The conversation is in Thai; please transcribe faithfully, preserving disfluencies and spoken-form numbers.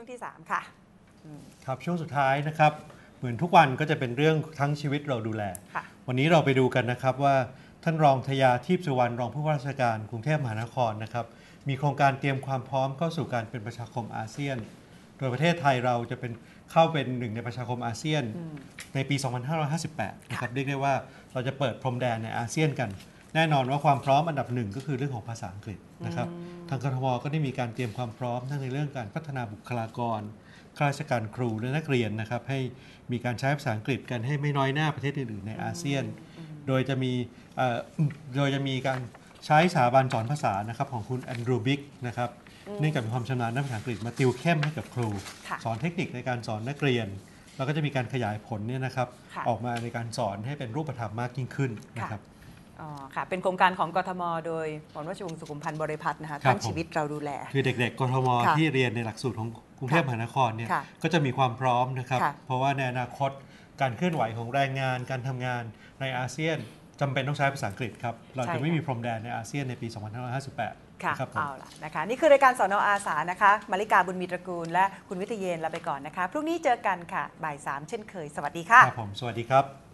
ที่ สาม ค่ะครับช่วงสุดท้ายนะครับเหมือนทุกวันก็จะเป็นเรื่องทั้งชีวิตเราดูแลวันนี้เราไปดูกันนะครับว่าท่านรองทยาทิพย์สุวรรณรองผู้ว่าราชการกรุงเทพมหานครนะครับมีโครงการเตรียมความพร้อมเข้าสู่การเป็นประชาคมอาเซียนโดยประเทศไทยเราจะเป็นเข้าเป็นหนึ่งในประชาคมอาเซียนในปี สองพันห้าร้อยห้าสิบแปด นะครับเรียกได้ว่าเราจะเปิดพรมแดนในอาเซียนกันแน่นอนว่าความพร้อมอันดับหนึ่งก็คือเรื่องของภาษาอังกฤษนะครับทางกทมก็ได้มีการเตรียมความพร้อมทั้งในเรื่องการพัฒนาบุคลากรข้าราชการครูและนักเรียนนะครับให้มีการใช้ภาษาอังกฤษกันให้ไม่น้อยหน้าประเทศอื่นๆในอาเซียนโดยจะมีโดยจะมีการใช้สถาบันสอนภาษานะครับของคุณแอนดรูว์บิ๊กนะครับเนื่องจากมีความชำนาญด้านภาษาอังกฤษมาติวเข้มให้กับครูสอนเทคนิคในการสอนนักเรียนแล้วก็จะมีการขยายผลเนี่ยนะครับออกมาในการสอนให้เป็นรูปธรรมมากยิ่งขึ้นนะครับอ๋อค่ะเป็นโครงการของกทมโดยหม่อมราชวงศ์สุขุมพันธ์บริพัตรนะคะตั้งชีวิตเราดูแลคือเด็กๆกทมที่เรียนในหลักสูตรของกรุงเทพมหานครเนี่ยก็จะมีความพร้อมนะครับเพราะว่าในอนาคตการเคลื่อนไหวของแรงงานการทำงานในอาเซียนจำเป็นต้องใช้ภาษาอังกฤษครับเราจะไม่มีพรมแดนในอาเซียนในปี สองพันห้าร้อยห้าสิบแปดค่ะเอาล่ะนะคะนี่คือรายการสน.อาสานะคะมาริกาบุญมีตระกูลและคุณวิทยเยนลาไปก่อนนะคะพรุ่งนี้เจอกันค่ะบ่ายสามเช่นเคยสวัสดีค่ะครับผมสวัสดีครับ